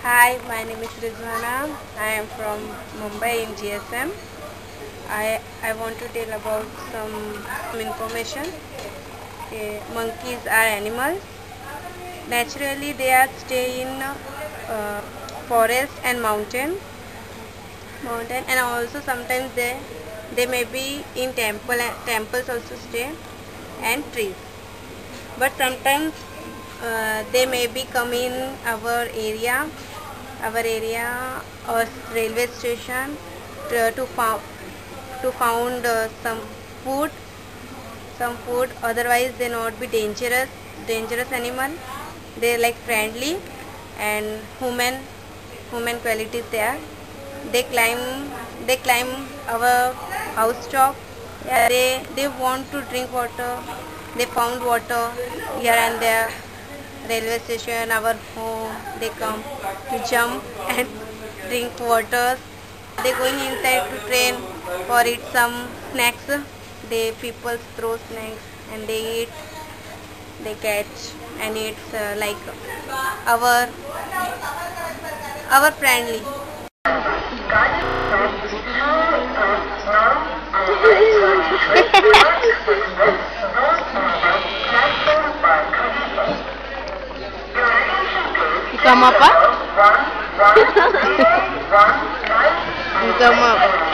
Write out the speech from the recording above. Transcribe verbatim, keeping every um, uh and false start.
Hi, my name is Rizwana. I am from Mumbai in G S M. I, I want to tell about some information. Okay, monkeys are animals. Naturally, they are stay in uh, forest and mountain, mountain, and also sometimes they they may be in temple temples also stay and trees. But sometimes uh, they may be come in our area our area or railway station to, to found to found uh, some food some food. Otherwise they not be dangerous dangerous animal. They like friendly and human human qualities there. They climb they climb our house top. Yeah, they they want to drink water. They found water here and there. Railway station, our home, they come to jump and drink water. They going inside to train for eat some snacks. They people throw snacks and they eat. They catch and it's uh, like our our friendly. Ikaw apa? Ikaw